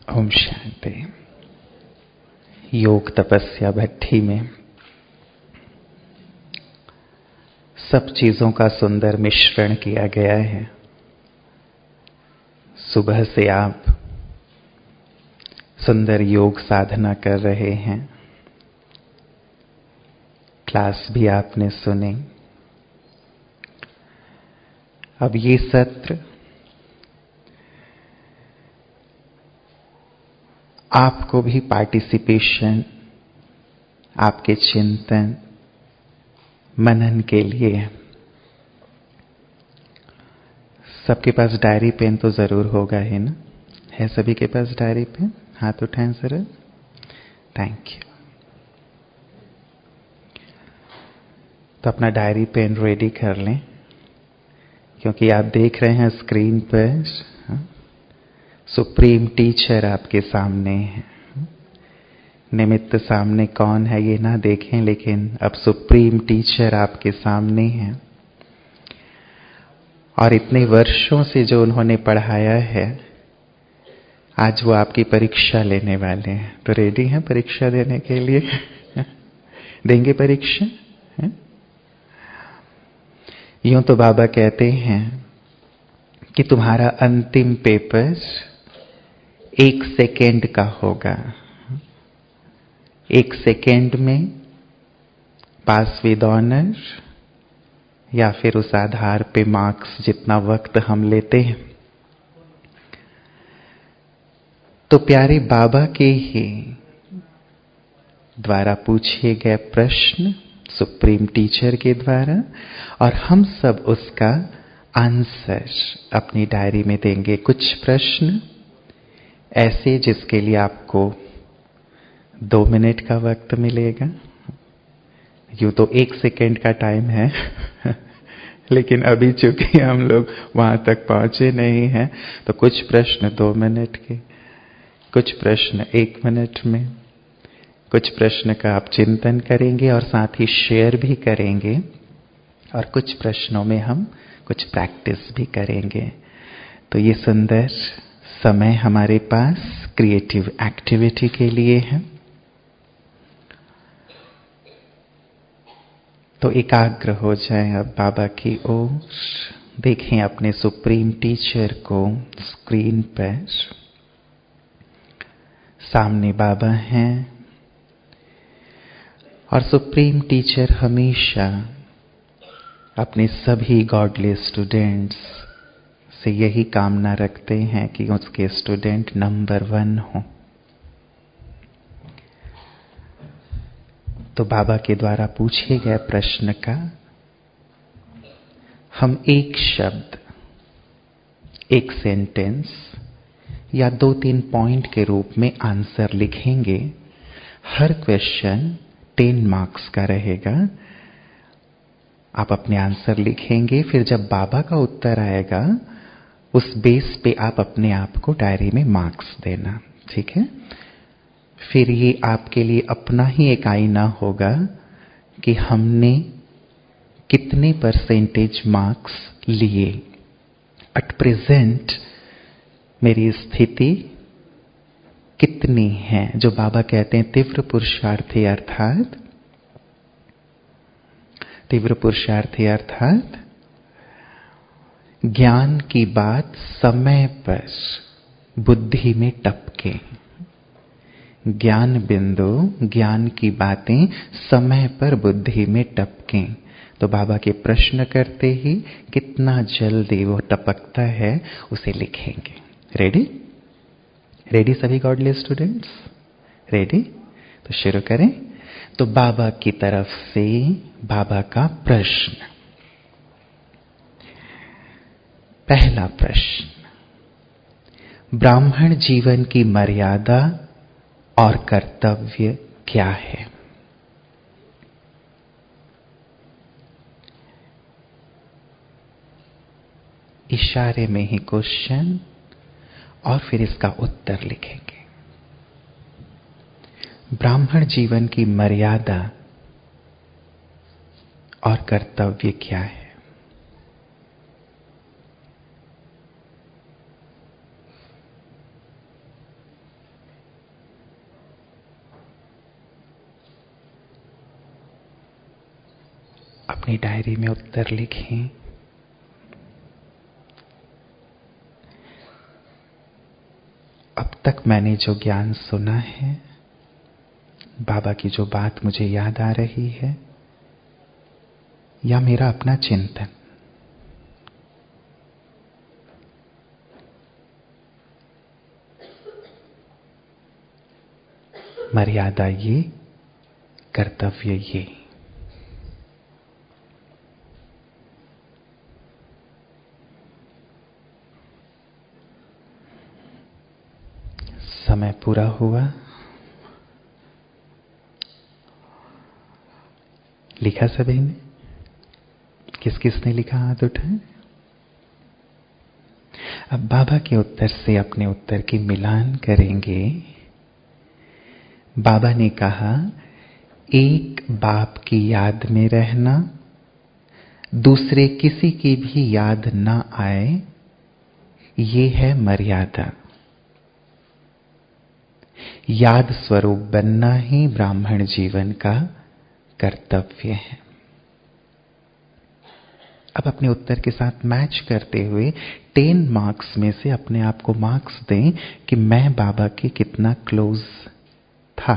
ओम शांति। योग तपस्या भट्ठी में सब चीजों का सुंदर मिश्रण किया गया है। सुबह से आप सुंदर योग साधना कर रहे हैं, क्लास भी आपने सुनी। अब ये सत्र आपको भी पार्टिसिपेशन, आपके चिंतन मनन के लिए है। सबके पास डायरी पेन तो जरूर होगा ही ना? है सभी के पास डायरी पेन? हाथ उठाएं जरा। Thank you. तो अपना डायरी पेन रेडी कर लें, क्योंकि आप देख रहे हैं स्क्रीन पर सुप्रीम टीचर आपके सामने है। निमित्त सामने कौन है ये ना देखें, लेकिन अब सुप्रीम टीचर आपके सामने है। और इतने वर्षों से जो उन्होंने पढ़ाया है, आज वो आपकी परीक्षा लेने वाले हैं। तो रेडी हैं परीक्षा देने के लिए? देंगे परीक्षा? यूं तो बाबा कहते हैं कि तुम्हारा अंतिम पेपर 1 सेकेंड का होगा। 1 सेकेंड में पास विद ऑनर, या फिर उस आधार पे मार्क्स जितना वक्त हम लेते हैं। तो प्यारे बाबा के ही द्वारा पूछे गए प्रश्न सुप्रीम टीचर के द्वारा, और हम सब उसका आंसर अपनी डायरी में देंगे। कुछ प्रश्न ऐसे जिसके लिए आपको 2 मिनट का वक्त मिलेगा। यूं तो 1 सेकेंड का टाइम है लेकिन अभी चूंकि हम लोग वहां तक पहुंचे नहीं हैं, तो कुछ प्रश्न 2 मिनट के, कुछ प्रश्न 1 मिनट में, कुछ प्रश्न का आप चिंतन करेंगे और साथ ही शेयर भी करेंगे, और कुछ प्रश्नों में हम कुछ प्रैक्टिस भी करेंगे। तो ये सुंदर समय हमारे पास क्रिएटिव एक्टिविटी के लिए है। तो एकाग्र हो जाएं अब बाबा की ओर। देखें अपने सुप्रीम टीचर को स्क्रीन पर। सामने बाबा हैं, और सुप्रीम टीचर हमेशा अपने सभी गॉडली स्टूडेंट्स से यही कामना रखते हैं कि उसके स्टूडेंट नंबर 1 हो। तो बाबा के द्वारा पूछे गए प्रश्न का हम एक शब्द, एक सेंटेंस या 2-3 पॉइंट के रूप में आंसर लिखेंगे। हर क्वेश्चन 10 मार्क्स का रहेगा। आप अपने आंसर लिखेंगे, फिर जब बाबा का उत्तर आएगा उस बेस पे आप अपने आप को डायरी में मार्क्स देना, ठीक है? फिर ये आपके लिए अपना ही एक आईना होगा कि हमने कितने परसेंटेज मार्क्स लिए। एट प्रेजेंट मेरी स्थिति कितनी है, जो बाबा कहते हैं तीव्र पुरुषार्थी, अर्थात ज्ञान की बात समय पर बुद्धि में टपके। ज्ञान बिंदु, ज्ञान की बातें समय पर बुद्धि में टपकें। तो बाबा के प्रश्न करते ही कितना जल्दी वो टपकता है उसे लिखेंगे। रेडी? रेडी सभी गॉडली स्टूडेंट्स? रेडी? तो शुरू करें। तो बाबा की तरफ से बाबा का प्रश्न। पहला प्रश्न, ब्राह्मण जीवन की मर्यादा और कर्तव्य क्या है? इशारे में ही क्वेश्चन और फिर इसका उत्तर लिखेंगे। ब्राह्मण जीवन की मर्यादा और कर्तव्य क्या है? अपनी डायरी में उत्तर लिखें। अब तक मैंने जो ज्ञान सुना है, बाबा की जो बात मुझे याद आ रही है, या मेरा अपना चिंतन, मर्यादा ये, कर्तव्य ये। समय पूरा हुआ। लिखा सभी ने? किस किस ने लिखा हाथ उठाए? अब बाबा के उत्तर से अपने उत्तर की मिलान करेंगे। बाबा ने कहा, एक बाप की याद में रहना, दूसरे किसी की भी याद ना आए, ये है मर्यादा। याद स्वरूप बनना ही ब्राह्मण जीवन का कर्तव्य है। अब अपने उत्तर के साथ मैच करते हुए 10 मार्क्स में से अपने आप को मार्क्स दें कि मैं बाबा के कितना क्लोज था।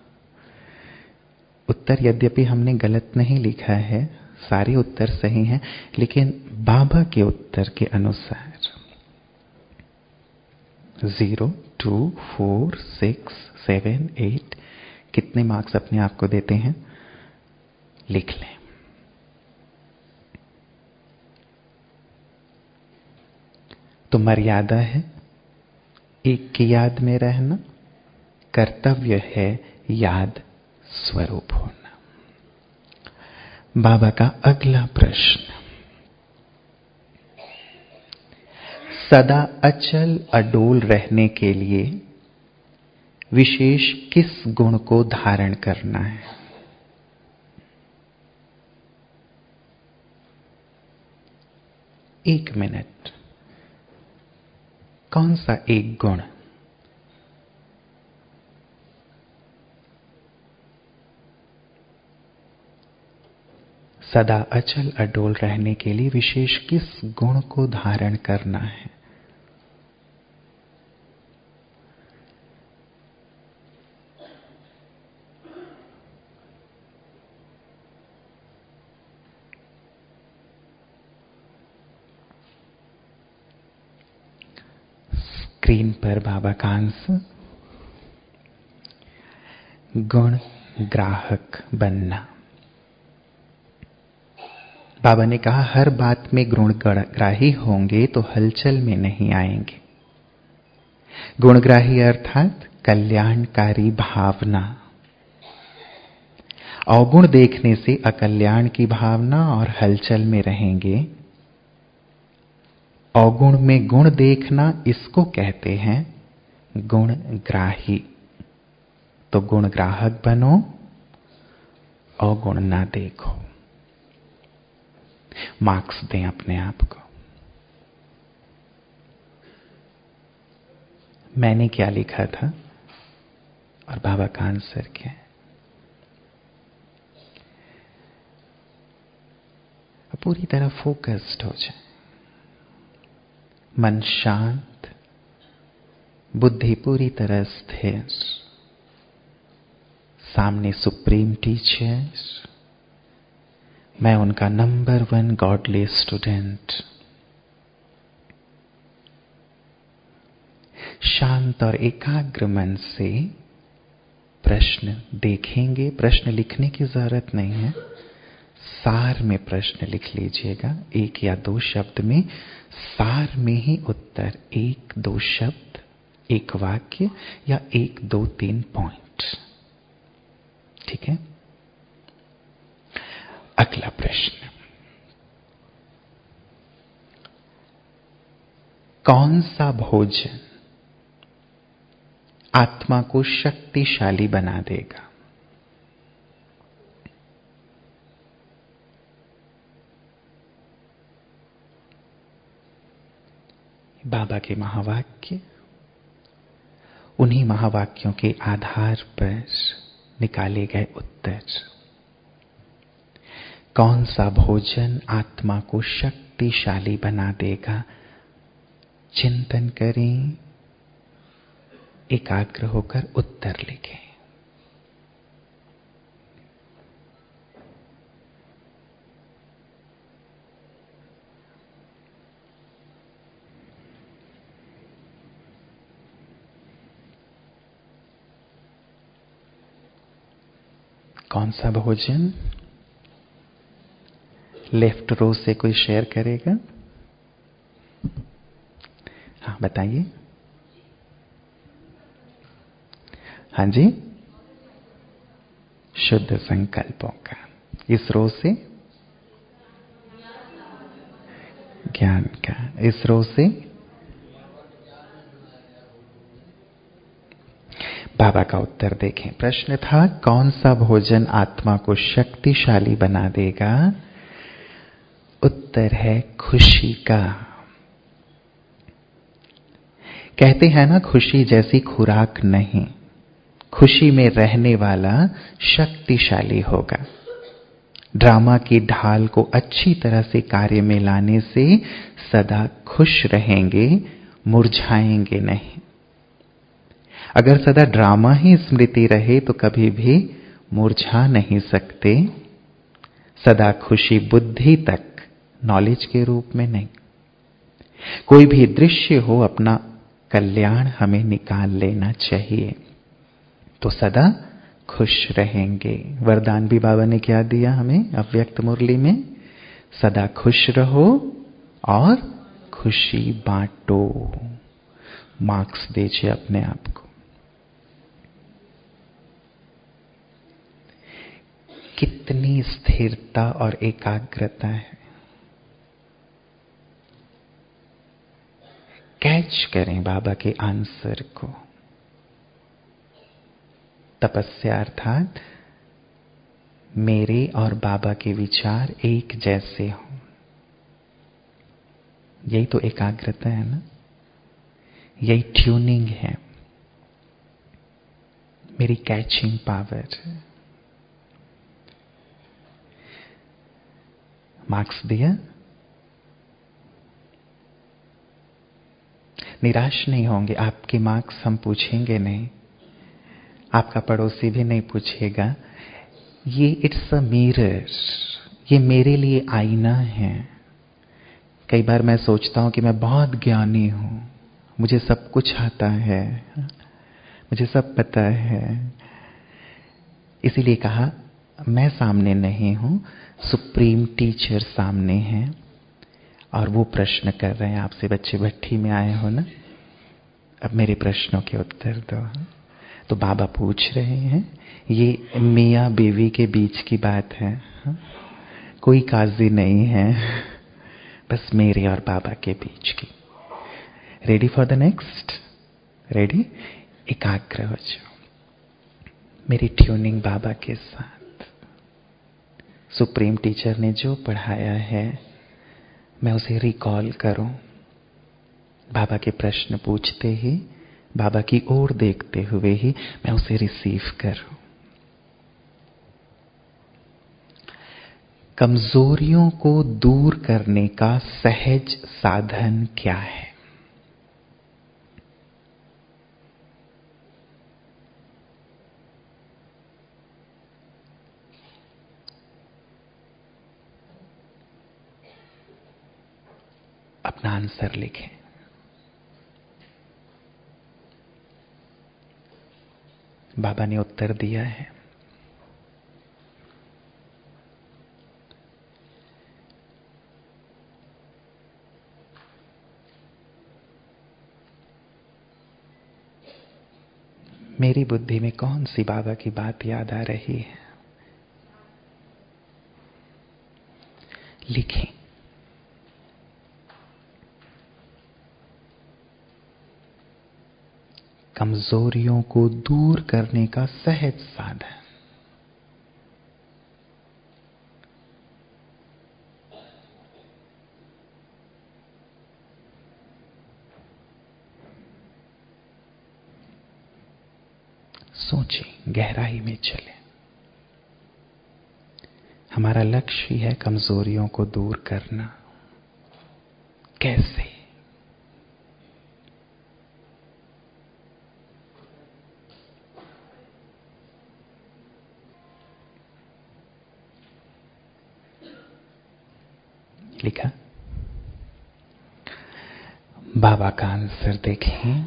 उत्तर यद्यपि हमने गलत नहीं लिखा है, सारे उत्तर सही हैं, लेकिन बाबा के उत्तर के अनुसार 0, 2, 4, 6, 7, 8 कितने मार्क्स अपने आप को देते हैं, लिख लें। तो मर्यादा है एक की याद में रहना, कर्तव्य है याद स्वरूप होना। बाबा का अगला प्रश्न, सदा अचल अडोल रहने के लिए विशेष किस गुण को धारण करना है? एक मिनट, कौन सा एक गुण? सदा अचल अडोल रहने के लिए विशेष किस गुण को धारण करना है? स्क्रीन पर बाबा का आंसर, गुण ग्राहक बनना। बाबा ने कहा, हर बात में गुणग्राही होंगे तो हलचल में नहीं आएंगे। गुणग्राही अर्थात कल्याणकारी भावना। अवगुण देखने से अकल्याण की भावना और हलचल में रहेंगे। अवगुण में गुण देखना, इसको कहते हैं गुणग्राही। तो गुणग्राहक बनो, अवगुण ना देखो। मार्क्स दें अपने आप को। मैंने क्या लिखा था और बाबा का आंसर क्या है? पूरी तरह फोकस्ड हो जाए, मन शांत, बुद्धि पूरी तरह स्थिर, सामने सुप्रीम टीचर, मैं उनका नंबर 1 गॉडली स्टूडेंट। शांत और एकाग्र मन से प्रश्न देखेंगे। प्रश्न लिखने की जरूरत नहीं है, सार में प्रश्न लिख लीजिएगा, 1 या 2 शब्द में। सार में ही उत्तर 1, 2 शब्द, 1 वाक्य या 1, 2, 3 पॉइंट। ठीक है। अगला प्रश्न, कौन सा भोजन आत्मा को शक्तिशाली बना देगा? बाबा के महावाक्य, उन्हीं महावाक्यों के आधार पर निकाले गए उत्तर। कौन सा भोजन आत्मा को शक्तिशाली बना देगा? चिंतन करें, एकाग्र होकर उत्तर लिखें। कौन सा भोजन? लेफ्ट रो से कोई शेयर करेगा? हाँ बताइए। हाँ जी, शुद्ध संकल्पों का। इस रो से ज्ञान का। इस रो से बाबा का उत्तर देखें। प्रश्न था कौन सा भोजन आत्मा को शक्तिशाली बना देगा? उत्तर है खुशी का। कहते हैं ना, खुशी जैसी खुराक नहीं, खुशी में रहने वाला शक्तिशाली होगा। ड्रामा की ढाल को अच्छी तरह से कार्य में लाने से सदा खुश रहेंगे, मुरझाएंगे नहीं। अगर सदा ड्रामा ही स्मृति रहे तो कभी भी मुरझा नहीं सकते। सदा खुशी बुद्धि तक, नॉलेज के रूप में नहीं। कोई भी दृश्य हो, अपना कल्याण हमें निकाल लेना चाहिए तो सदा खुश रहेंगे। वरदान भी बाबा ने क्या दिया हमें अव्यक्त मुरली में? सदा खुश रहो और खुशी बांटो। मार्क्स दीजिए अपने आप को। कितनी स्थिरता और एकाग्रता है। कैच करें बाबा के आंसर को। तपस्या अर्थात मेरे और बाबा के विचार एक जैसे हों। यही तो एकाग्रता है ना, यही ट्यूनिंग है, मेरी कैचिंग पावर। मार्क्स दिया। निराश नहीं होंगे। आपके मार्क्स हम पूछेंगे नहीं, आपका पड़ोसी भी नहीं पूछेगा। ये इट्स अ मिरर, ये मेरे लिए आईना है। कई बार मैं सोचता हूं कि मैं बहुत ज्ञानी हूं, मुझे सब कुछ आता है, मुझे सब पता है। इसीलिए कहा मैं सामने नहीं हूं, सुप्रीम टीचर सामने हैं और वो प्रश्न कर रहे हैं आपसे। बच्चे भट्ठी में आए हो ना, अब मेरे प्रश्नों के उत्तर दो। तो बाबा पूछ रहे हैं, ये मियाँ बीवी के बीच की बात है, कोई काजी नहीं है, बस मेरे और बाबा के बीच की। Ready for the next? Ready? एकाग्र हो जाओ मेरी ट्यूनिंग बाबा के साथ। सुप्रीम टीचर ने जो पढ़ाया है मैं उसे रिकॉल करूं। बाबा के प्रश्न पूछते ही, बाबा की ओर देखते हुए ही मैं उसे रिसीव करूं। कमजोरियों को दूर करने का सहज साधन क्या है? अपना आंसर लिखें। बाबा ने उत्तर दिया है, मेरी बुद्धि में कौन सी बाबा की बात याद आ रही है? लिखें। कमजोरियों को दूर करने का सहज साधन। सोचें, गहराई में चलें। हमारा लक्ष्य है कमजोरियों को दूर करना। कैसे? लिखा। बाबा का आंसर देखें।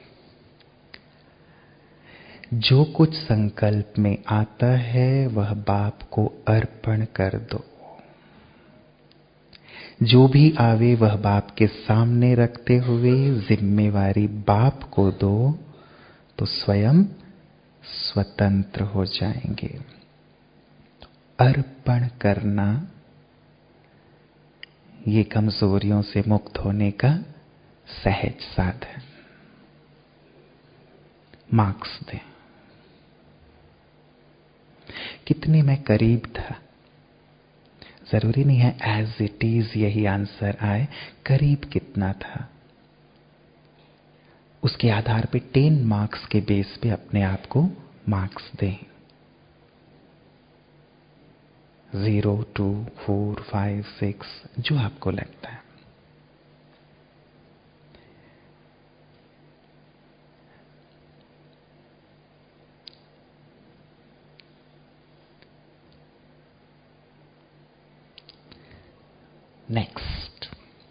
जो कुछ संकल्प में आता है वह बाप को अर्पण कर दो। जो भी आवे वह बाप के सामने रखते हुए जिम्मेवारी बाप को दो, तो स्वयं स्वतंत्र हो जाएंगे। अर्पण करना ये कमजोरियों से मुक्त होने का सहज साधन। मार्क्स दें। कितने मैं करीब था। जरूरी नहीं है एज इट इज यही आंसर आए, करीब कितना था उसके आधार पे 10 मार्क्स के बेस पे अपने आप को मार्क्स दें। 0, 2, 4, 5, 6 जो आपको लगता है। नेक्स्ट,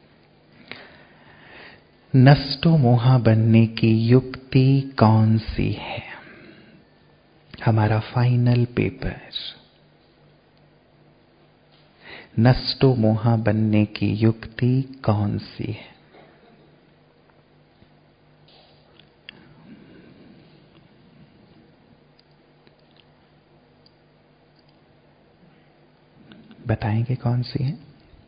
नष्टो मोहा बनने की युक्ति कौन सी है? हमारा फाइनल पेपर। नष्टो मोहा बनने की युक्ति कौन सी है? बताएंगे कौन सी है?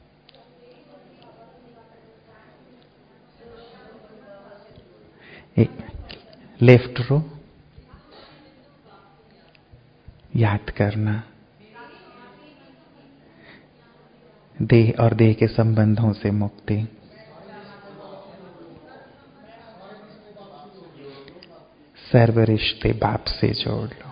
एक लेफ्ट रो, याद करना, देह और देह के संबंधों से मुक्ति, सर्व रिश्ते बाप से जोड़ लो।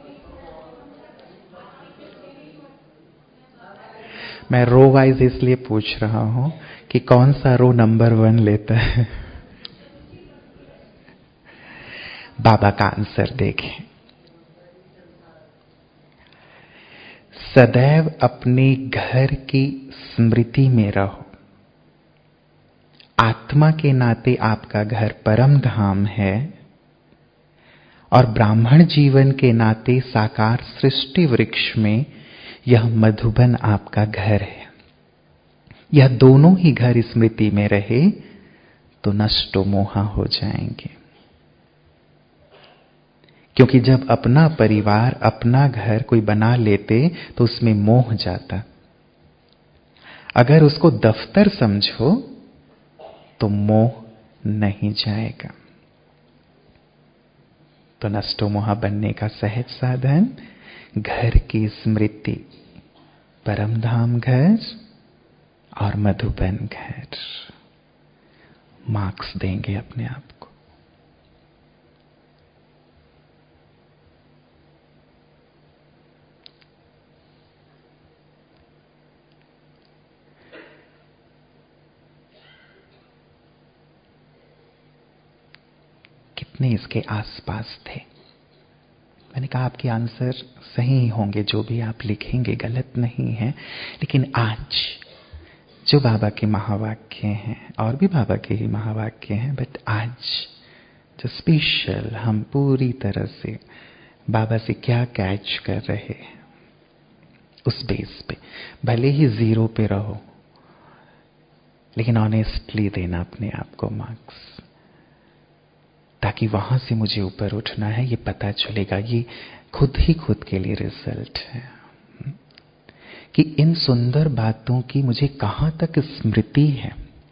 मैं रो वाइज इसलिए पूछ रहा हूं कि कौन सा रो नंबर 1 लेता है। बाबा का आंसर देखें। सदैव अपने घर की स्मृति में रहो। आत्मा के नाते आपका घर परम धाम है और ब्राह्मण जीवन के नाते साकार सृष्टि वृक्ष में यह मधुबन आपका घर है। यह दोनों ही घर स्मृति में रहे तो नष्टो मोहा हो जाएंगे। क्योंकि जब अपना परिवार, अपना घर कोई बना लेते तो उसमें मोह जाता। अगर उसको दफ्तर समझो तो मोह नहीं जाएगा। तो नष्टो मोहा बनने का सहज साधन घर की स्मृति, परमधाम घर और मधुबन घर। मार्क्स देंगे अपने आप को। कितने इसके आसपास थे? मैंने कहा आपके आंसर सही होंगे, जो भी आप लिखेंगे गलत नहीं है। लेकिन आज जो बाबा के महावाक्य हैं, और भी बाबा के ही महावाक्य हैं, बट आज जो स्पेशल हम पूरी तरह से बाबा से क्या कैच कर रहे हैं उस बेस पे, भले ही 0 पे रहो लेकिन ऑनेस्टली देना अपने आप को मार्क्स, ताकि वहां से मुझे ऊपर उठना है ये पता चलेगा। ये खुद ही खुद के लिए रिजल्ट है कि इन सुंदर बातों की मुझे कहां तक स्मृति है,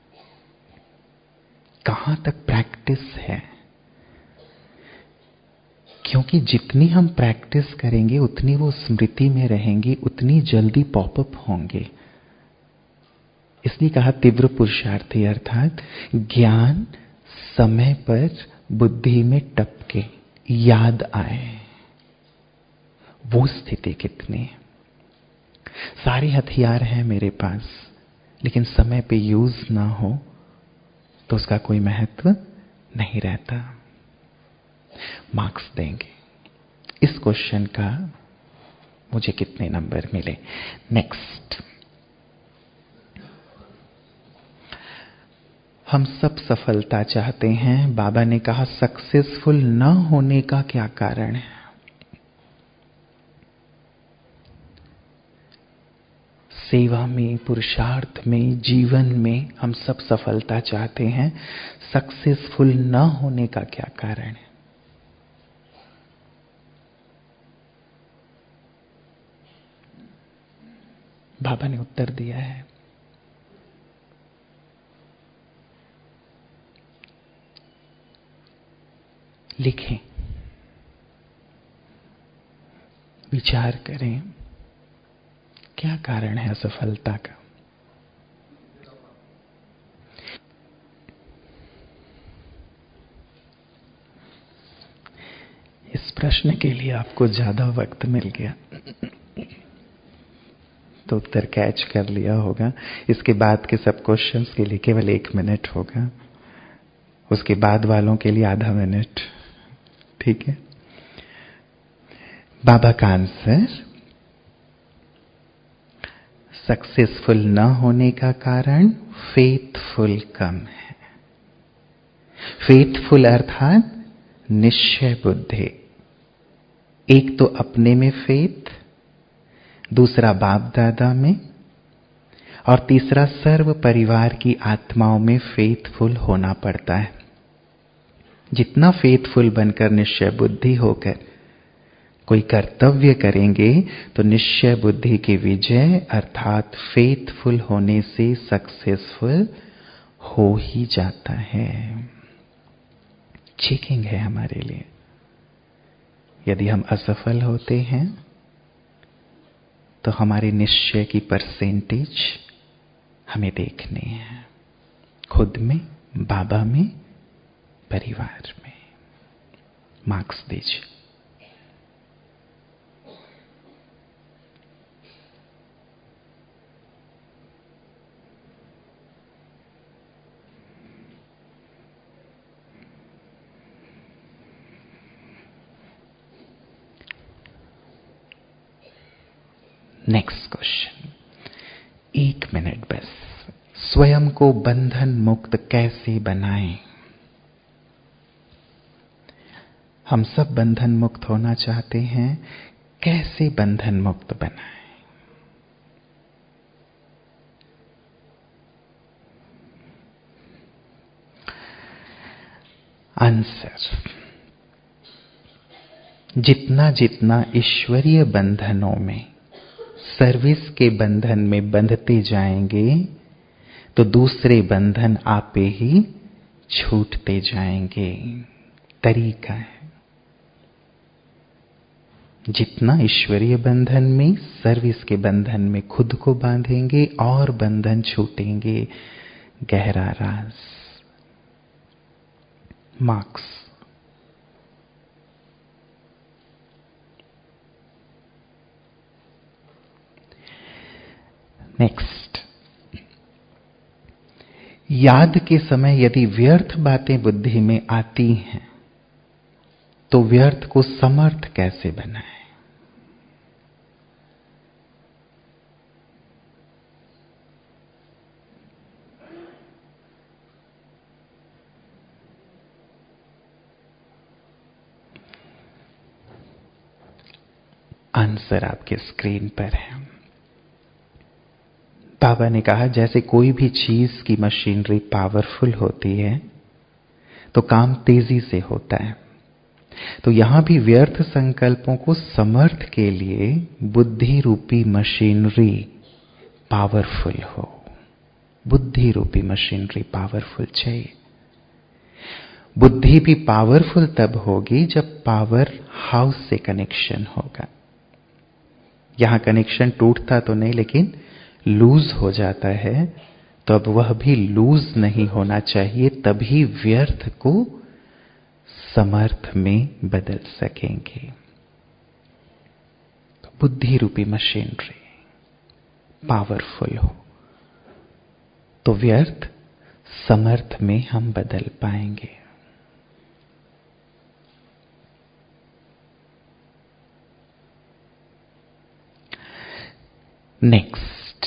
कहां तक प्रैक्टिस है। क्योंकि जितनी हम प्रैक्टिस करेंगे उतनी वो स्मृति में रहेंगी, उतनी जल्दी पॉपअप होंगे। इसलिए कहा तीव्र पुरुषार्थी, अर्थात ज्ञान समय पर बुद्धि में टपके याद आए, वो स्थिति कितनी है। सारे हथियार हैं मेरे पास, लेकिन समय पे यूज ना हो तो उसका कोई महत्व नहीं रहता। मार्क्स देंगे। इस क्वेश्चन का मुझे कितने नंबर मिले? नेक्स्ट, हम सब सफलता चाहते हैं। बाबा ने कहा सक्सेसफुल न होने का क्या कारण है? सेवा में, पुरुषार्थ में, जीवन में हम सब सफलता चाहते हैं। सक्सेसफुल न होने का क्या कारण है? बाबा ने उत्तर दिया है, लिखें, विचार करें, क्या कारण है असफलता का? इस प्रश्न के लिए आपको ज्यादा वक्त मिल गया तो उत्तर कैच कर लिया होगा। इसके बाद के सब क्वेश्चंस के लिए केवल 1 मिनट होगा, उसके बाद वालों के लिए आधा मिनट। ठीक है? बाबा का आंसर, सक्सेसफुल न होने का कारण फेथफुल कम है। फेथफुल अर्थात निश्चय बुद्धि। एक तो अपने में फेथ, दूसरा बाप दादा में, और तीसरा सर्व परिवार की आत्माओं में फेथफुल होना पड़ता है। जितना फेथफुल बनकर निश्चय बुद्धि होकर कोई कर्तव्य करेंगे तो निश्चय बुद्धि की विजय अर्थात फेथफुल होने से सक्सेसफुल हो ही जाता है। चेकिंग है हमारे लिए। यदि हम असफल होते हैं तो हमारे निश्चय की परसेंटेज हमें देखनी है, खुद में, बाबा में, परिवार में। मार्क्स दीजिए। नेक्स्ट क्वेश्चन, 1 मिनट बस। स्वयं को बंधन मुक्त कैसे बनाएं? हम सब बंधन मुक्त होना चाहते हैं, कैसे बंधन मुक्त बनाएं? आंसर, जितना जितना ईश्वरीय बंधनों में, सर्विस के बंधन में बंधते जाएंगे तो दूसरे बंधन आपे ही छूटते जाएंगे। तरीका है, जितना ईश्वरीय बंधन में, सर्विस के बंधन में खुद को बांधेंगे और बंधन छूटेंगे। गहरा राज। मार्क्स। नेक्स्ट, याद के समय यदि व्यर्थ बातें बुद्धि में आती हैं तो व्यर्थ को समर्थ कैसे बनाएं? आंसर आपके स्क्रीन पर है। बाबा ने कहा जैसे कोई भी चीज की मशीनरी पावरफुल होती है तो काम तेजी से होता है, तो यहां भी व्यर्थ संकल्पों को समर्थ के लिए बुद्धि रूपी मशीनरी पावरफुल हो। बुद्धि रूपी मशीनरी पावरफुल चाहिए। बुद्धि भी पावरफुल तब होगी जब पावर हाउस से कनेक्शन होगा। यहां कनेक्शन टूटता तो नहीं लेकिन लूज हो जाता है, तो अब वह भी लूज नहीं होना चाहिए, तभी व्यर्थ को समर्थ में बदल सकेंगे। तो बुद्धि रूपी मशीनरी पावरफुल हो, तो व्यर्थ समर्थ में हम बदल पाएंगे। नेक्स्ट,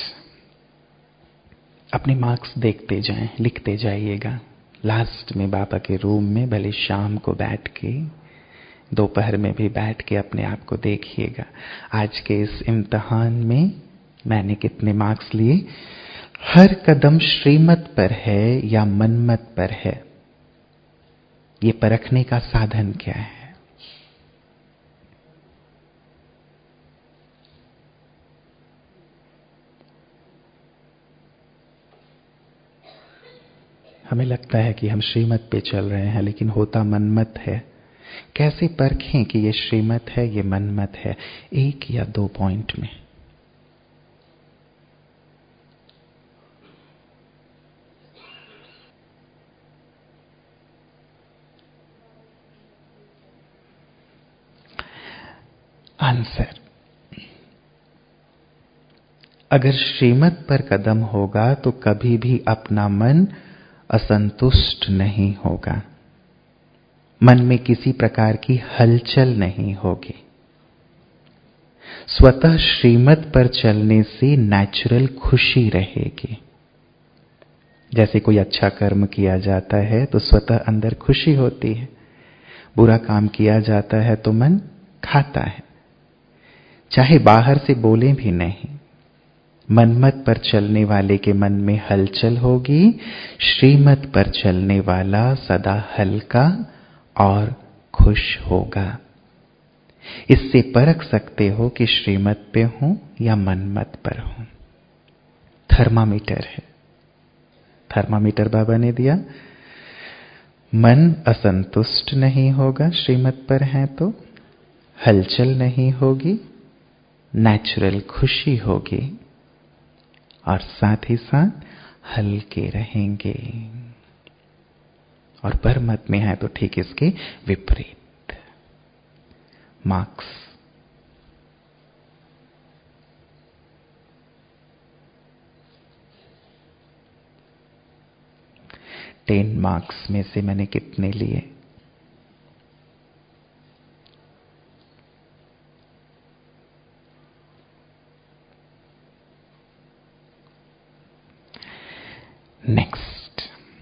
अपने मार्क्स देखते जाएं, लिखते जाइएगा। लास्ट में बाबा के रूम में भले शाम को बैठ के, दोपहर में भी बैठ के अपने आप को देखिएगा, आज के इस इम्तिहान में मैंने कितने मार्क्स लिए। हर कदम श्रीमत पर है या मनमत पर है, ये परखने का साधन क्या है? हमें लगता है कि हम श्रीमत पे चल रहे हैं, लेकिन होता मनमत है। कैसे परखें कि ये श्रीमत है, ये मनमत है? 1 या 2 पॉइंट में। आंसर, अगर श्रीमत पर कदम होगा तो कभी भी अपना मन असंतुष्ट नहीं होगा, मन में किसी प्रकार की हलचल नहीं होगी। स्वतः श्रीमत पर चलने से नेचुरल खुशी रहेगी। जैसे कोई अच्छा कर्म किया जाता है तो स्वतः अंदर खुशी होती है, बुरा काम किया जाता है तो मन खाता है, चाहे बाहर से बोले भी नहीं। मनमत पर चलने वाले के मन में हलचल होगी, श्रीमत पर चलने वाला सदा हल्का और खुश होगा। इससे परख सकते हो कि श्रीमत पे हूं या मनमत पर हूं। थर्मामीटर है, थर्मामीटर बाबा ने दिया। मन असंतुष्ट नहीं होगा, श्रीमत पर है तो हलचल नहीं होगी, नेचुरल खुशी होगी, और साथ ही साथ हल्के रहेंगे। और परमत में है तो ठीक इसके विपरीत। मार्क्स, टेन मार्क्स में से मैंने कितने लिए? नेक्स्ट,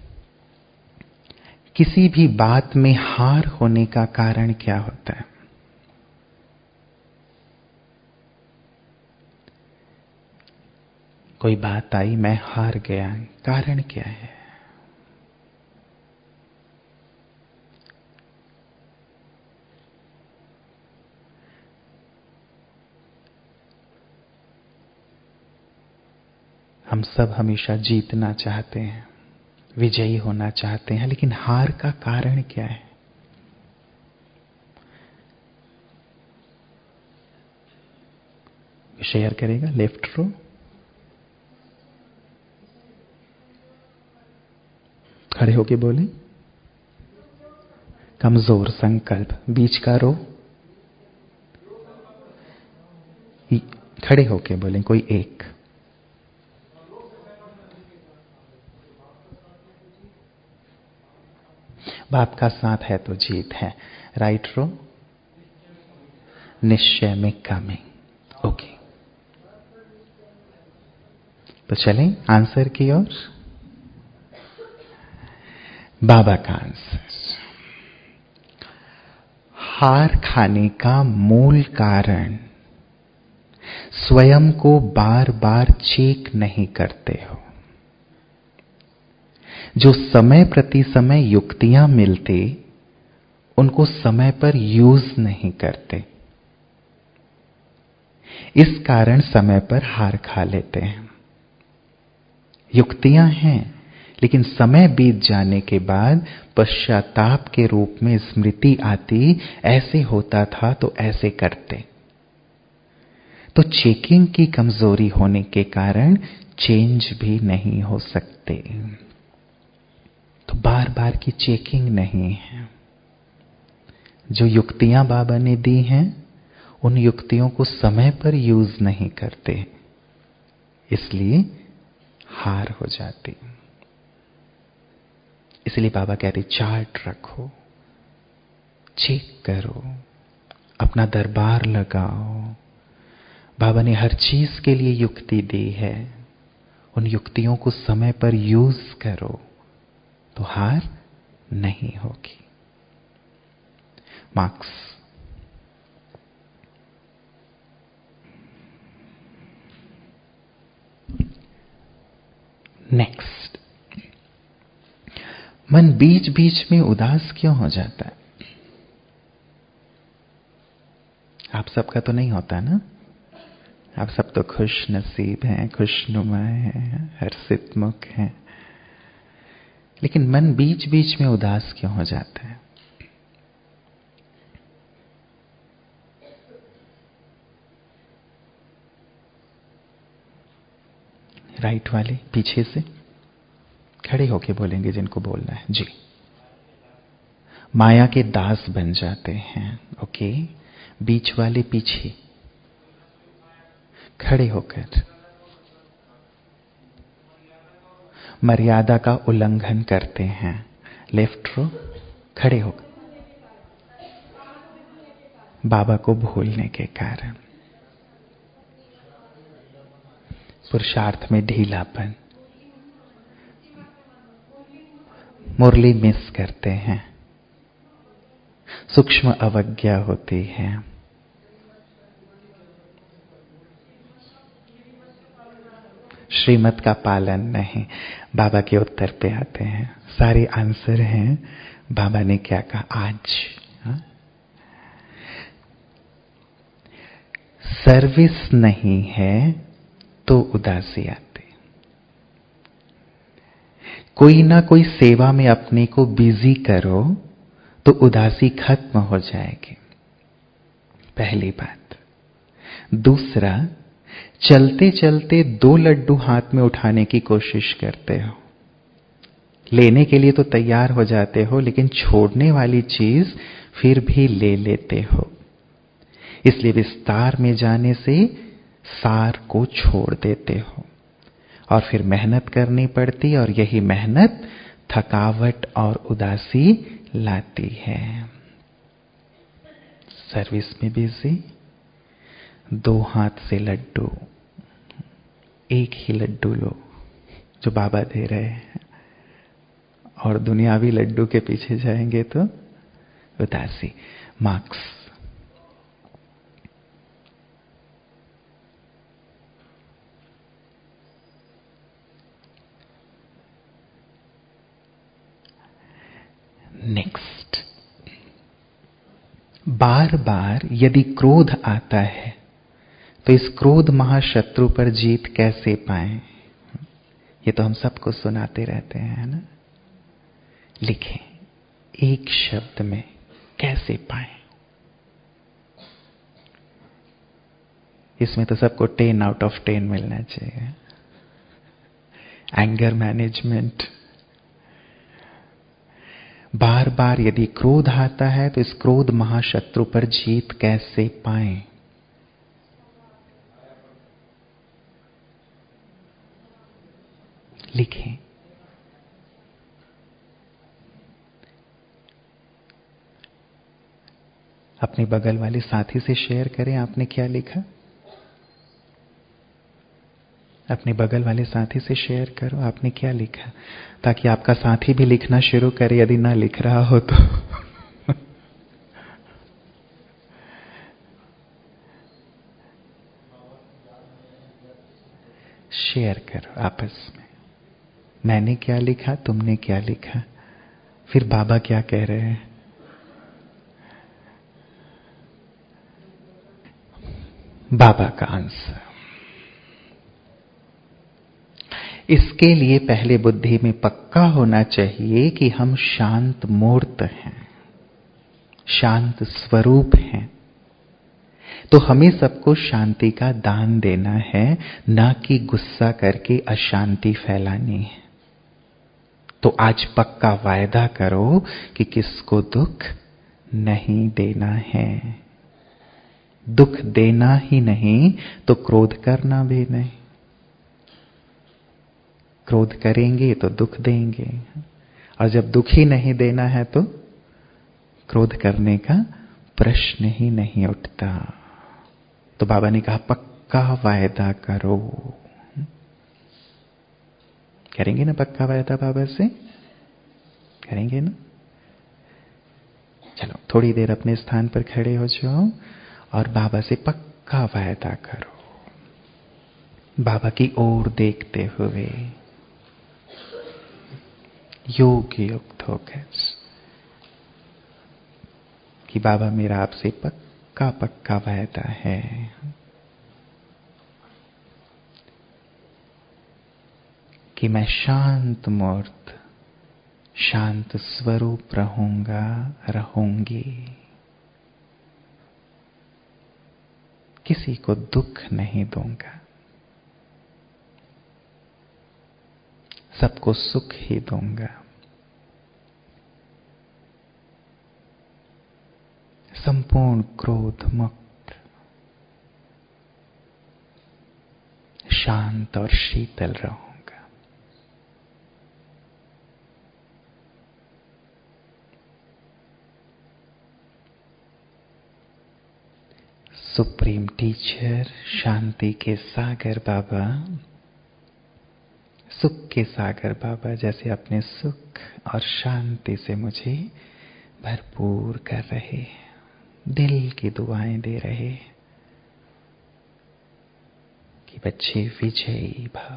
किसी भी बात में हार होने का कारण क्या होता है? कोई बात आई, मैं हार गया, कारण क्या है? हम सब हमेशा जीतना चाहते हैं, विजयी होना चाहते हैं, लेकिन हार का कारण क्या है? शेयर करेगा लेफ्ट रो। खड़े होके बोले। कमजोर संकल्प। बीच का रो। खड़े होके बोले कोई एक। बाप का साथ है तो जीत है। Right row. निश्चय में कमी। ओके, तो चलें आंसर की ओर। बाबा का आंसर, हार खाने का मूल कारण स्वयं को बार बार चेक नहीं करते हो। जो समय प्रति समय युक्तियां मिलती, उनको समय पर यूज नहीं करते, इस कारण समय पर हार खा लेते हैं। युक्तियां हैं, लेकिन समय बीत जाने के बाद पश्चाताप के रूप में स्मृति आती, ऐसे होता था तो ऐसे करते। तो चेकिंग की कमजोरी होने के कारण चेंज भी नहीं हो सकते। तो बार बार की चेकिंग नहीं है। जो युक्तियां बाबा ने दी हैं, उन युक्तियों को समय पर यूज नहीं करते, इसलिए हार हो जाती। इसलिए बाबा कहते चार्ट रखो, चेक करो, अपना दरबार लगाओ। बाबा ने हर चीज के लिए युक्ति दी है, उन युक्तियों को समय पर यूज करो तो हार नहीं होगी। मार्क्स। नेक्स्ट, मन बीच बीच में उदास क्यों हो जाता है? आप सबका तो नहीं होता ना, आप सब तो खुश नसीब हैं, खुशनुमा हैं, हर्षित मुख हैं, लेकिन मन बीच बीच में उदास क्यों हो जाता है? राइट वाले पीछे से खड़े होके बोलेंगे जिनको बोलना है। जी, माया के दास बन जाते हैं। ओके, बीच वाले पीछे खड़े होकर मर्यादा का उल्लंघन करते हैं। लेफ्ट रो खड़े होकर बाबा को भूलने के कारण, पुरुषार्थ में ढीलापन, मुरली मिस करते हैं, सूक्ष्म अवज्ञा होती है। श्रीमत का पालन नहीं। बाबा के उत्तर पे आते हैं, सारे आंसर हैं। बाबा ने क्या कहा आज? सर्विस नहीं है तो उदासी आती। कोई ना कोई सेवा में अपने को बिजी करो तो उदासी खत्म हो जाएगी, पहली बात। दूसरा, चलते चलते 2 लड्डू हाथ में उठाने की कोशिश करते हो, लेने के लिए तो तैयार हो जाते हो, लेकिन छोड़ने वाली चीज फिर भी ले लेते हो। इसलिए विस्तार में जाने से सार को छोड़ देते हो और फिर मेहनत करनी पड़ती, और यही मेहनत थकावट और उदासी लाती है। सर्विस में बिजी, 2 हाथ से लड्डू, एक ही लड्डू लो जो बाबा दे रहे हैं, और दुनियावी लड्डू के पीछे जाएंगे तो उदासी। मार्क्स। नेक्स्ट, बार बार यदि क्रोध आता है तो इस क्रोध महाशत्रु पर जीत कैसे पाएं? ये तो हम सबको सुनाते रहते हैं ना। लिखें एक शब्द में, कैसे पाएं? इसमें तो सबको 10 आउट ऑफ 10 मिलना चाहिए। Anger management. बार बार यदि क्रोध आता है तो इस क्रोध महाशत्रु पर जीत कैसे पाएं? लिखें। अपने बगल वाले साथी से शेयर करें आपने क्या लिखा। अपने बगल वाले साथी से शेयर करो आपने क्या लिखा, ताकि आपका साथी भी लिखना शुरू करे यदि ना लिख रहा हो तो। शेयर करो आपस में, मैंने क्या लिखा, तुमने क्या लिखा, फिर बाबा क्या कह रहे हैं। बाबा का आंसर, इसके लिए पहले बुद्धि में पक्का होना चाहिए कि हम शांत मूर्त हैं, शांत स्वरूप हैं। तो हमें सबको शांति का दान देना है, ना कि गुस्सा करके अशांति फैलानी है। तो आज पक्का वायदा करो कि किसको दुख नहीं देना है। दुख देना ही नहीं तो क्रोध करना भी नहीं। क्रोध करेंगे तो दुख देंगे, और जब दुख ही नहीं देना है तो क्रोध करने का प्रश्न ही नहीं उठता। तो बाबा ने कहा पक्का वायदा करो। करेंगे ना पक्का वायदा बाबा से? करेंगे ना? चलो थोड़ी देर अपने स्थान पर खड़े हो जाओ और बाबा से पक्का वायदा करो, बाबा की ओर देखते हुए योग युक्त होकर कि बाबा मेरा आपसे पक्का पक्का वायदा है कि मैं शांत मूर्त शांत स्वरूप रहूंगा, रहूंगी, किसी को दुख नहीं दूंगा, सबको सुख ही दूंगा, संपूर्ण क्रोध मुक्त, शांत और शीतल रहूंगा। सुप्रीम टीचर शांति के सागर बाबा, सुख के सागर बाबा जैसे अपने सुख और शांति से मुझे भरपूर कर रहे, दिल की दुआएं दे रहे कि बच्चे विजयी भव।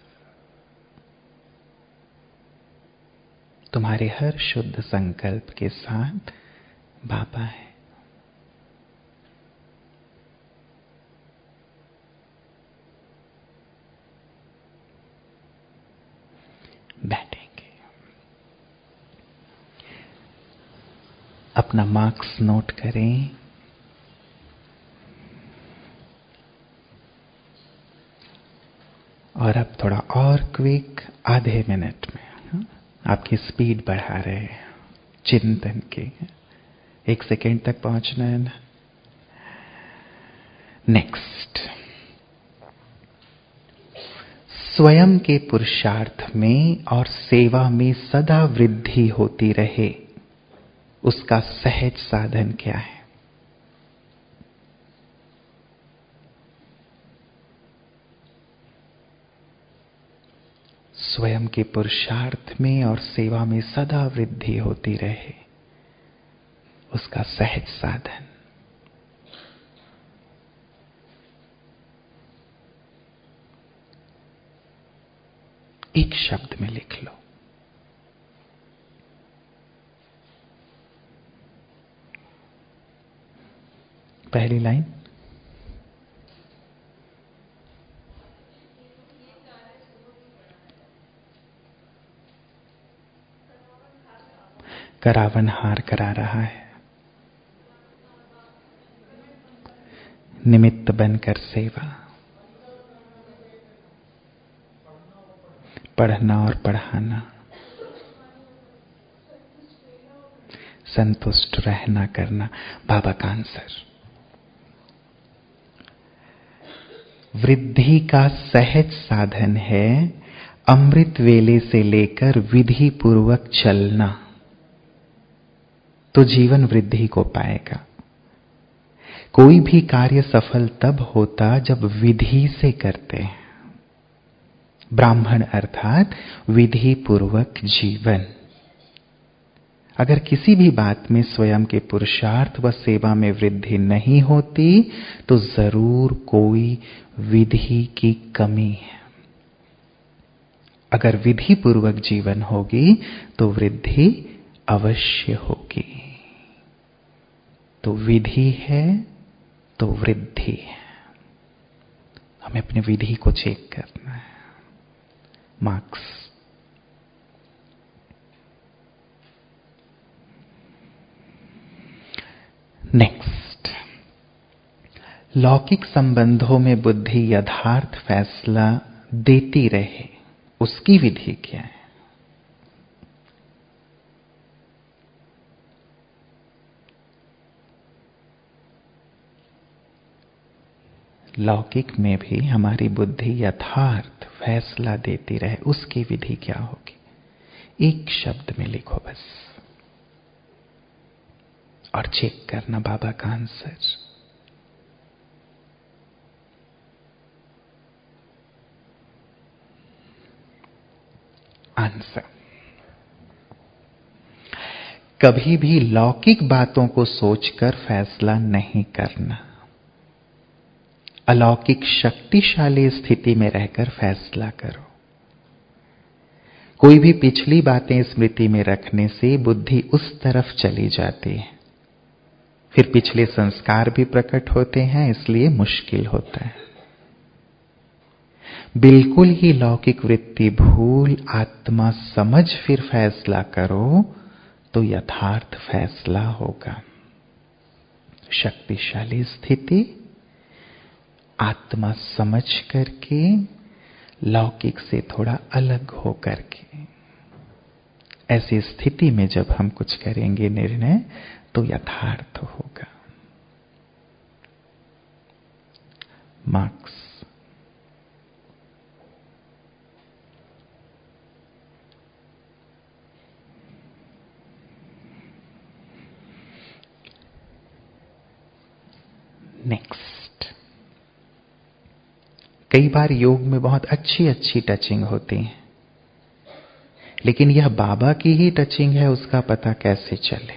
तुम्हारे हर शुद्ध संकल्प के साथ बाबा है। बैठेंगे, अपना मार्क्स नोट करें। और अब थोड़ा और क्विक, आधे मिनट में आपकी स्पीड बढ़ा रहे हैं चिंतन की। 1 सेकेंड तक पहुंचना है ना। नेक्स्ट, स्वयं के पुरुषार्थ में और सेवा में सदा वृद्धि होती रहे, उसका सहज साधन क्या है? स्वयं के पुरुषार्थ में और सेवा में सदा वृद्धि होती रहे, उसका सहज साधन। एक शब्द में लिख लो। पहली लाइन, करावनहार करा रहा है, निमित्त बनकर सेवा, पढ़ना और पढ़ाना, संतुष्ट रहना करना। बाबा का आंसर, वृद्धि का सहज साधन है अमृत वेले से लेकर विधि पूर्वक चलना, तो जीवन वृद्धि को पाएगा। कोई भी कार्य सफल तब होता जब विधि से करते हैं। ब्राह्मण अर्थात विधि पूर्वक जीवन। अगर किसी भी बात में स्वयं के पुरुषार्थ व सेवा में वृद्धि नहीं होती तो जरूर कोई विधि की कमी है। अगर विधि पूर्वक जीवन होगी तो वृद्धि अवश्य होगी। तो विधि है तो वृद्धि है। हमें अपनी विधि को चेक करना है। मार्क्स, नेक्स्ट, लौकिक संबंधों में बुद्धि यथार्थ फैसला देती रहे, उसकी विधि क्या है? लौकिक में भी हमारी बुद्धि यथार्थ फैसला देती रहे, उसकी विधि क्या होगी? एक शब्द में लिखो बस, और चेक करना बाबा का आंसर। आंसर, कभी भी लौकिक बातों को सोचकर फैसला नहीं करना, अलौकिक शक्तिशाली स्थिति में रहकर फैसला करो। कोई भी पिछली बातें स्मृति में रखने से बुद्धि उस तरफ चली जाती है, फिर पिछले संस्कार भी प्रकट होते हैं, इसलिए मुश्किल होता है। बिल्कुल ही लौकिक वृत्ति भूल आत्मा समझ फिर फैसला करो तो यथार्थ फैसला होगा। शक्तिशाली स्थिति, आत्मा समझ करके, लौकिक से थोड़ा अलग हो करके, ऐसी स्थिति में जब हम कुछ करेंगे निर्णय तो यथार्थ होगा। मार्क्स। नेक्स्ट, कई बार योग में बहुत अच्छी अच्छी टचिंग होती है, लेकिन यह बाबा की ही टचिंग है, उसका पता कैसे चले?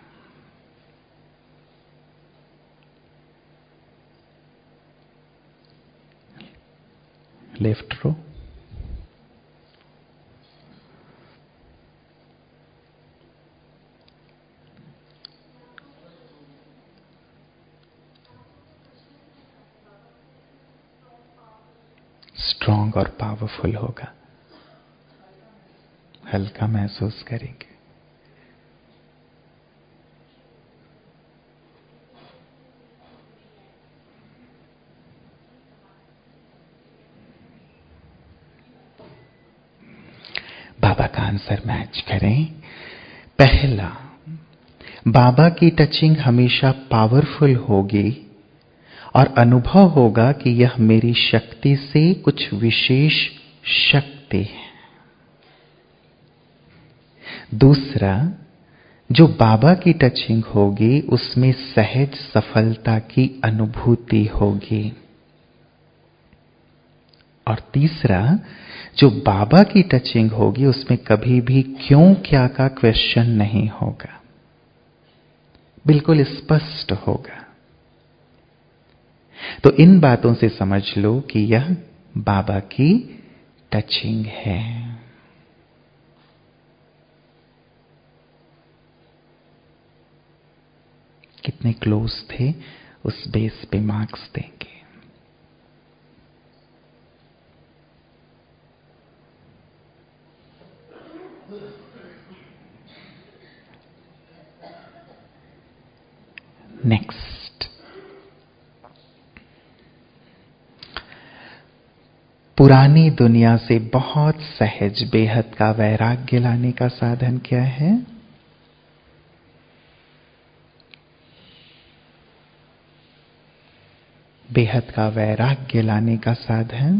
Left row. स्ट्रॉन्ग और पावरफुल होगा, हल्का महसूस करेंगे। बाबा का आंसर मैच करें। पहला, बाबा की टचिंग हमेशा पावरफुल होगी और अनुभव होगा कि यह मेरी शक्ति से कुछ विशेष शक्ति है। दूसरा, जो बाबा की टचिंग होगी उसमें सहज सफलता की अनुभूति होगी। और तीसरा, जो बाबा की टचिंग होगी उसमें कभी भी क्यों क्या का क्वेश्चन नहीं होगा, बिल्कुल स्पष्ट होगा। तो इन बातों से समझ लो कि यह बाबा की टचिंग है। कितने क्लोज थे उस बेस पे मार्क्स देंगे। नेक्स्ट, पुरानी दुनिया से बहुत सहज बेहद का वैराग्य लाने का साधन क्या है? बेहद का वैराग्य लाने का साधन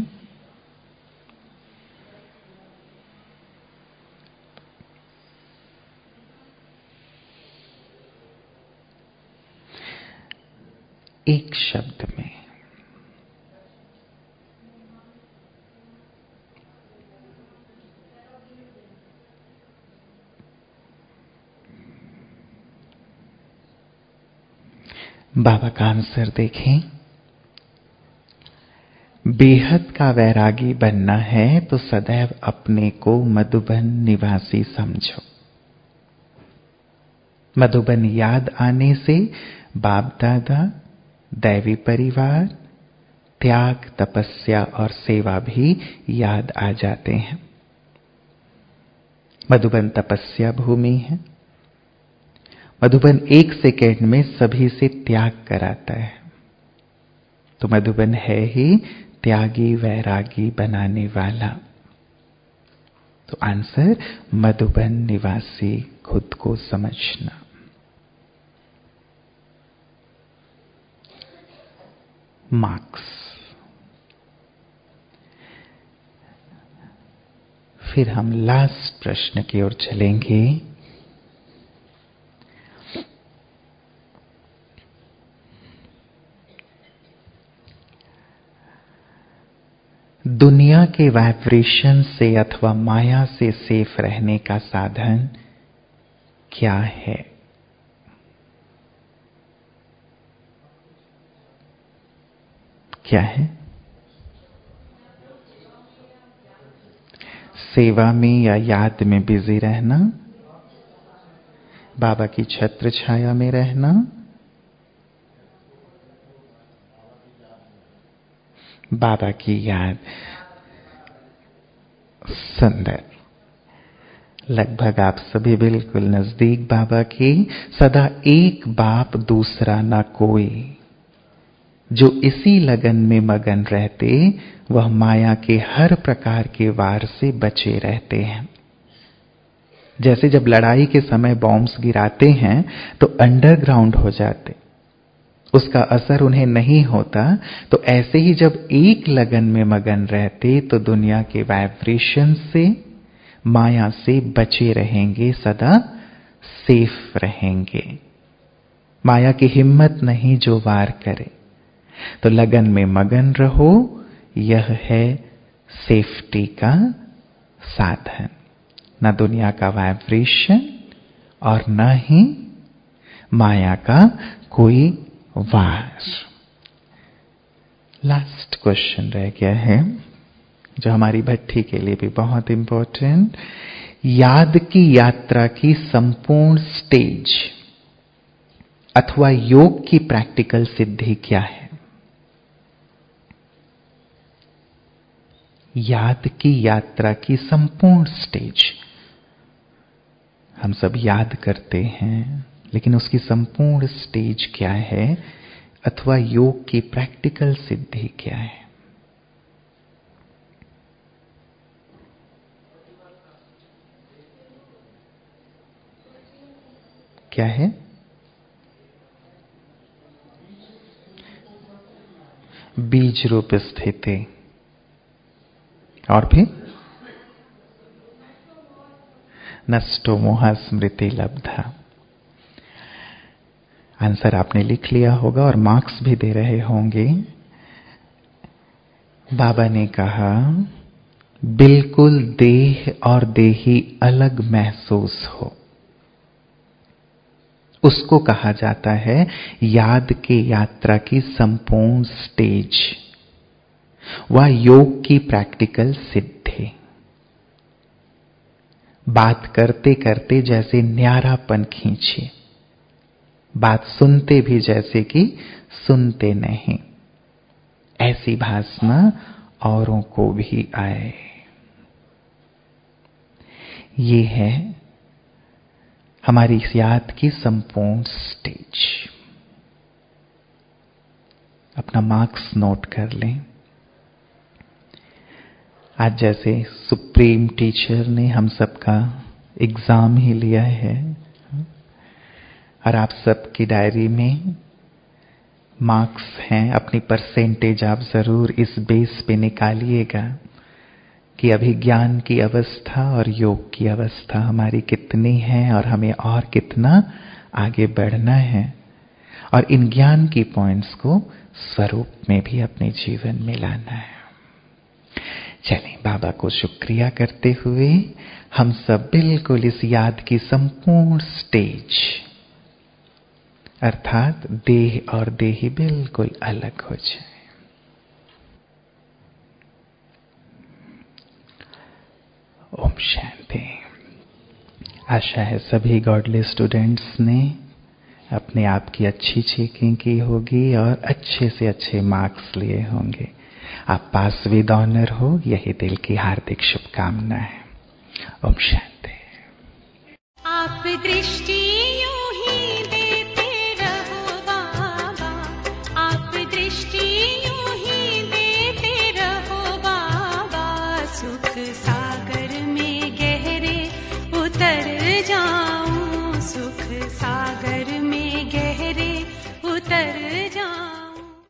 एक शब्द में बाबा का आंसर देखें। बेहद का वैरागी बनना है तो सदैव अपने को मधुबन निवासी समझो। मधुबन याद आने से बाप दादा, दैवी परिवार, त्याग, तपस्या और सेवा भी याद आ जाते हैं। मधुबन तपस्या भूमि है। मधुबन एक सेकेंड में सभी से त्याग कराता है, तो मधुबन है ही त्यागी वैरागी बनाने वाला। तो आंसर, मधुबन निवासी खुद को समझना। मार्क्स। फिर हम लास्ट प्रश्न की ओर चलेंगे। दुनिया के वाइब्रेशन से अथवा माया से सेफ रहने का साधन क्या है? क्या है? सेवा में या याद में बिजी रहना, बाबा की छत्र छाया में रहना, बाबा की याद। सुंदर। लगभग आप सभी बिल्कुल नजदीक बाबा की। सदा एक बाप दूसरा ना कोई। जो इसी लगन में मगन रहते, वह माया के हर प्रकार के वार से बचे रहते हैं। जैसे जब लड़ाई के समय बॉम्ब्स गिराते हैं तो अंडरग्राउंड हो जाते, उसका असर उन्हें नहीं होता। तो ऐसे ही जब एक लगन में मगन रहते तो दुनिया के वाइब्रेशन से, माया से बचे रहेंगे, सदा सेफ रहेंगे। माया की हिम्मत नहीं जो वार करे। तो लगन में मगन रहो, यह है सेफ्टी का साधन। न दुनिया का वाइब्रेशन और न ही माया का कोई वार। लास्ट क्वेश्चन रह गया है जो हमारी भट्ठी के लिए भी बहुत इंपॉर्टेंट। याद की यात्रा की संपूर्ण स्टेज अथवा योग की प्रैक्टिकल सिद्धि क्या है? याद की यात्रा की संपूर्ण स्टेज। हम सब याद करते हैं, लेकिन उसकी संपूर्ण स्टेज क्या है अथवा योग की प्रैक्टिकल सिद्धि क्या है? क्या है? बीज रूप स्थिति। और फिर नष्टो मोह स्मृति लब्धा। आंसर आपने लिख लिया होगा और मार्क्स भी दे रहे होंगे। बाबा ने कहा, बिल्कुल देह और देही अलग महसूस हो, उसको कहा जाता है याद के यात्रा की संपूर्ण स्टेज, वह योग की प्रैक्टिकल सिद्धि। बात करते करते जैसे न्यारापन खींचे, बात सुनते भी जैसे कि सुनते नहीं, ऐसी भासना औरों को भी आए। ये है हमारी इस याद की संपूर्ण स्टेज। अपना मार्क्स नोट कर लें। आज जैसे सुप्रीम टीचर ने हम सबका एग्जाम ही लिया है और आप सबकी डायरी में मार्क्स हैं, अपनी परसेंटेज आप जरूर इस बेस पे निकालिएगा कि अभी ज्ञान की अवस्था और योग की अवस्था हमारी कितनी है और हमें और कितना आगे बढ़ना है, और इन ज्ञान की पॉइंट्स को स्वरूप में भी अपने जीवन में लाना है। चलिए, बाबा को शुक्रिया करते हुए हम सब बिल्कुल इस याद की संपूर्ण स्टेज अर्थात देह और देही बिल्कुल अलग हो जाए। ओम शांति। आशा है सभी गॉडली स्टूडेंट्स ने अपने आप की अच्छी चेकिंग की होगी और अच्छे से अच्छे मार्क्स लिए होंगे। आप पास विद ऑनर हो, यही दिल की हार्दिक शुभकामना है। ओम शांति। आप दृष्टि यूं ही देते रहो बाबा, आप दृष्टि यूं ही देते रहो बाबा, सुख सागर में गहरे उतर जाऊं, सुख सागर में गहरे उतर जाऊं।